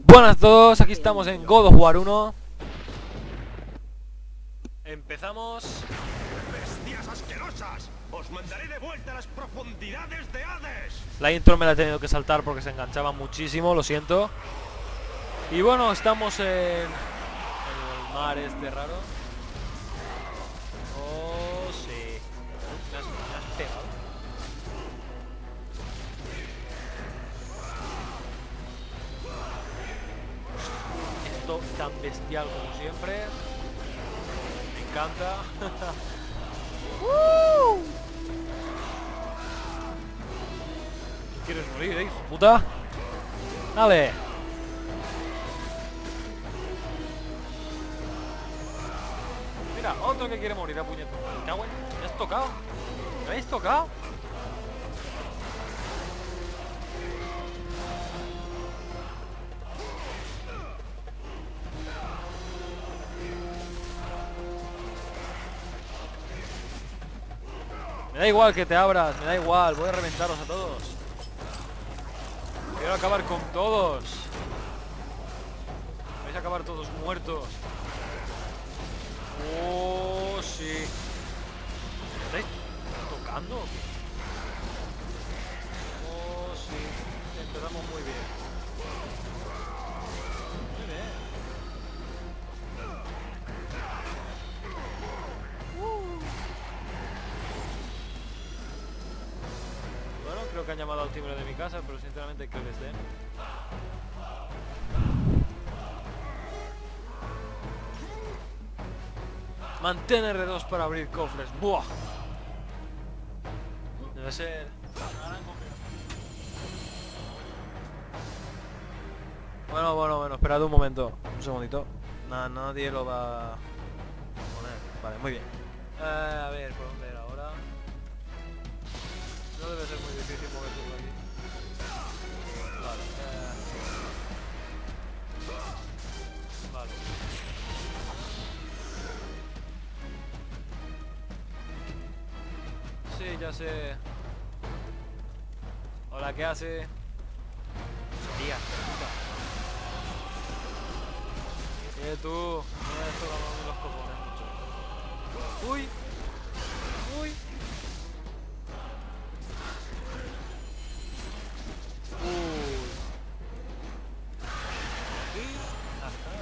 Buenas a todos, aquí estamos en God of War 1. Empezamos. ¡Bestias asquerosas! ¡Os mandaré de vuelta a las profundidades de Hades! La intro me la he tenido que saltar porque se enganchaba muchísimo, lo siento. Y bueno, estamos en el mar este raro. Oh, sí. Me has pegado. Esto tan bestial como siempre. Me encanta. ¿Quieres morir, hijo de puta? Dale. Mira, otro que quiere morir a puñetón. Me cago en... ¿Me has tocado? ¿Me habéis tocado? Me da igual que te abras, me da igual, voy a reventaros a todos. Quiero acabar con todos. Vais a acabar todos muertos. Oh, sí. ¿Me estáis tocando? Oh, sí. Empezamos muy bien. Muy bien. Bueno, creo que han llamado al timbre de mi casa, pero sinceramente creo que estén. Mantén R2 para abrir cofres. ¡Buah! Debe ser una gran combinación. Bueno, esperad un momento. Un segundito. Nadie lo va a poner. Vale, muy bien. A ver, ¿por dónde era ahora? No debe ser muy difícil mover todo aquí. Vale, vale. Sí, ya sé. Hola, ¿qué hace? Tía, puta. Tú, no me tocando los cojones mucho. Uy. Uy. Aquí. Ajá.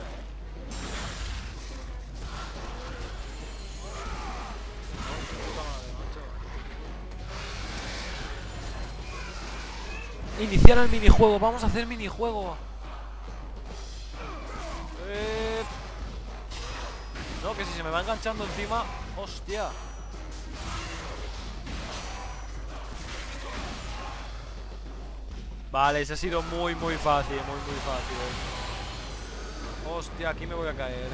No, puta madre, macho. Iniciar el minijuego, vamos a hacer minijuego. No, que si se me va enganchando encima. Hostia. Vale, ese ha sido muy fácil, muy fácil. Hostia, aquí me voy a caer.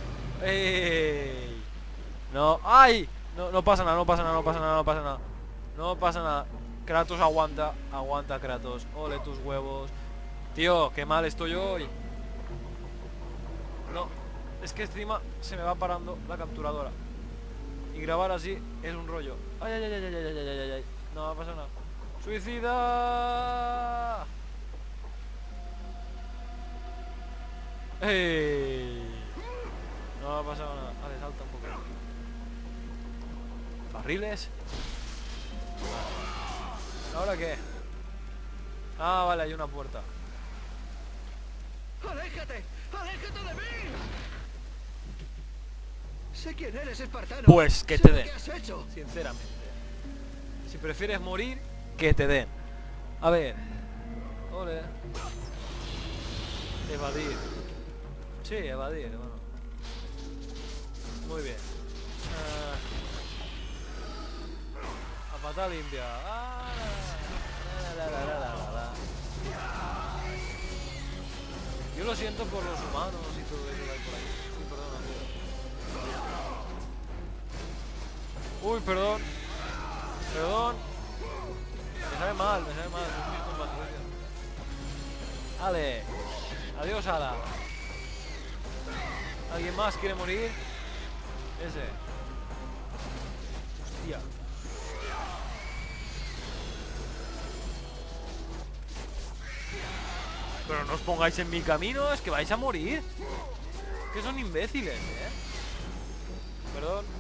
¡Ey! No, ¡ay! No pasa nada, no pasa nada, no pasa nada, no pasa nada. No pasa nada. Kratos aguanta, aguanta Kratos. Ole tus huevos. Tío, qué mal estoy hoy. No, es que encima se me va parando la capturadora. Y grabar así es un rollo. Ay, ay, ay, ay, ay, ay, ay, ay, ay. No va a pasar nada. ¡Suicida! ¡Ey! No ha pasado nada. Vale, salta un poco. ¿Barriles? Vale. ¿Ahora qué? Ah, vale, hay una puerta. ¡Aléjate! ¡Aléjate de mí! Sé quién eres, espartano. Pues que Sé te lo den. que has hecho. Sinceramente. Si prefieres morir, que te den. A ver. Ole. Evadir. Sí, evadir, bueno. Muy bien. A patada limpia. Yo lo siento por los humanos y todo eso que hay por ahí. Uy, perdón, amigo. Uy, perdón. Perdón. Me sabe mal, no es mis compatriotas. Ale. Adiós, Ada. ¿Alguien más quiere morir? Ese. Hostia. Pero no os pongáis en mi camino, es que vais a morir. Que son imbéciles, Perdón.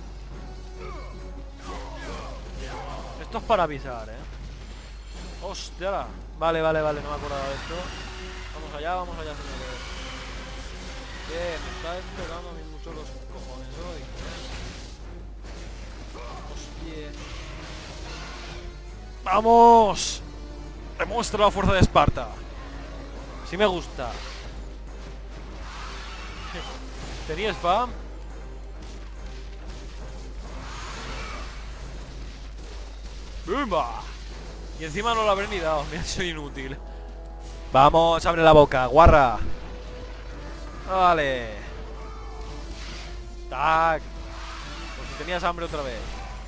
Esto es para avisar, Hostia. Vale, no me acordaba de esto. Vamos allá, señores. Me está esperando a mí mucho los cojones hoy. Hostia. ¡Vamos! Demuestra la fuerza de Esparta. Así me gusta. ¿Tenía spam? ¡Bumba! Y encima no lo habré ni dado. Me ha sido inútil. Vamos, abre la boca, guarra. Vale. Tac. Por si tenías hambre otra vez.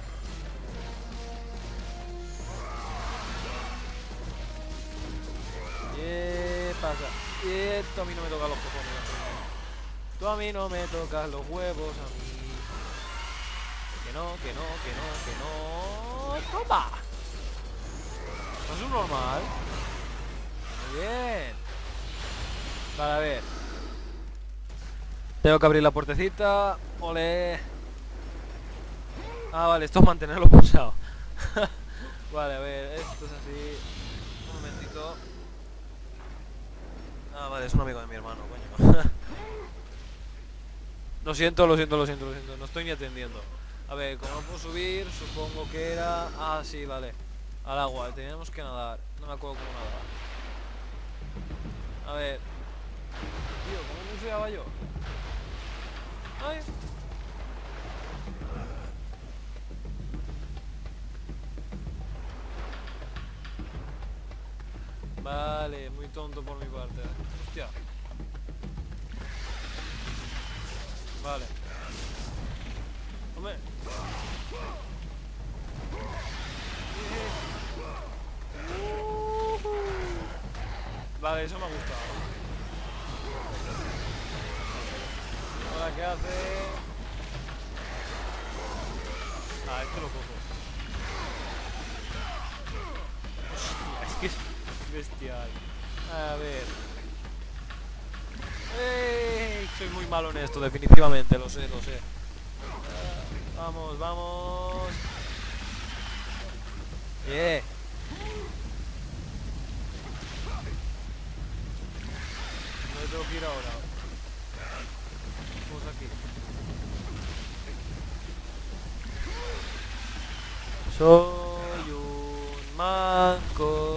¿Qué pasa? Esto a mí no me toca los cojones. Tú a mí no me tocas los huevos a mí. Que no. ¡Toma! ¿No es un normal? Muy bien. Vale, a ver. Tengo que abrir la puertecita. Ole. Ah, vale, esto es mantenerlo pulsado. Vale, a ver, esto es así. Un momentito. Ah, vale, es un amigo de mi hermano, coño. Lo siento. No estoy ni atendiendo. A ver, ¿cómo puedo subir? Supongo que era... Ah, sí, vale. Al agua, teníamos que nadar. No me acuerdo cómo nadar. A ver. Tío, ¿cómo buceaba yo? Ay. Vale, muy tonto por mi parte. Hostia. Vale. Hombre. Vale, eso me ha gustado. Ahora, ¿qué hace? Ah, esto lo cojo. Hostia, es que es bestial. A ver. Soy muy malo en esto, definitivamente, lo sé. Vamos. Yeah. ¿Dónde tengo que ir ahora? Vamos aquí. Soy un manco.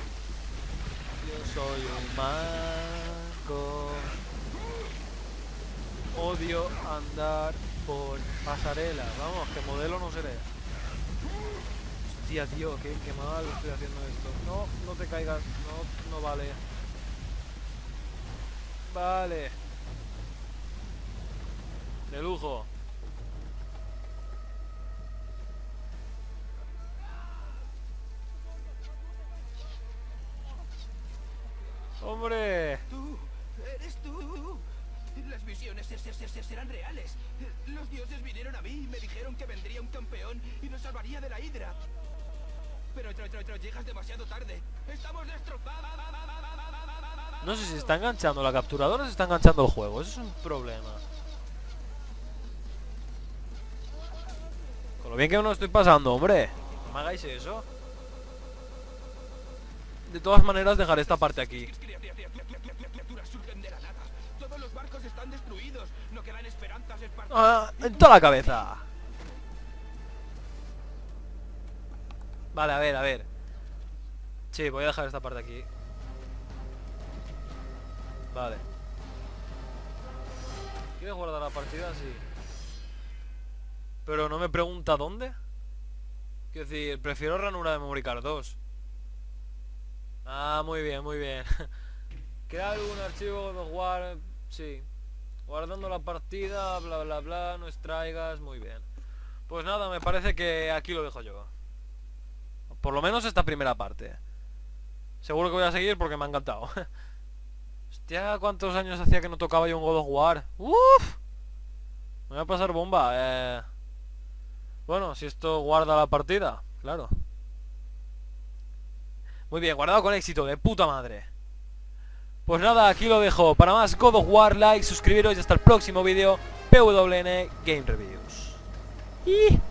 Yo soy un manco. Odio andar por pasarelas. Vamos, que modelo no seré. Hostia, tío, qué mal estoy haciendo esto. No te caigas. No vale. Vale. De lujo. ¡Hombre! Tú, eres tú. Las visiones serán reales. Los dioses vinieron a mí y me dijeron que vendría un campeón y nos salvaría de la hidra. Pero llegas demasiado tarde. Estamos destrozados. No sé si se está enganchando la capturadora o se está enganchando el juego. Eso es un problema. Con lo bien que me lo estoy pasando, hombre. No me hagáis eso. De todas maneras, dejaré esta parte aquí. Criaturas surgen de la nada. Todos los barcos están destruidos. No quedan esperanzas En toda la cabeza. Vale, a ver. Sí, voy a dejar esta parte aquí. Vale. ¿Quieres guardar la partida? Sí. Pero no me pregunta dónde. Quiero decir, prefiero ranura de memory card 2. Ah, muy bien. Crear algún archivo God of War. Sí. Guardando la partida, bla, no extraigas, muy bien. Pues nada, me parece que aquí lo dejo yo. Por lo menos esta primera parte. Seguro que voy a seguir porque me ha encantado. Hostia, ¿cuántos años hacía que no tocaba yo un God of War? ¡Uf! Me voy a pasar bomba. Bueno, si esto guarda la partida, claro. Muy bien, guardado con éxito, de puta madre. Pues nada, aquí lo dejo. Para más God of War, like, suscribiros y hasta el próximo vídeo. PWN Game Reviews.